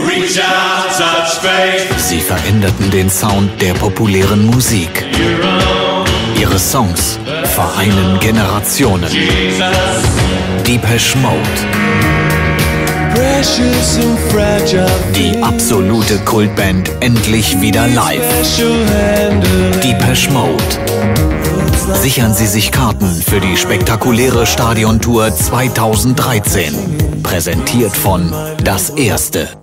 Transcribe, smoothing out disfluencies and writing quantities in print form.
Sie veränderten den Sound der populären Musik. Ihre Songs vereinen Generationen. Depeche Mode. Die absolute Kultband endlich wieder live. Depeche Mode. Sichern Sie sich Karten für die spektakuläre Stadiontour 2013. Präsentiert von Das Erste.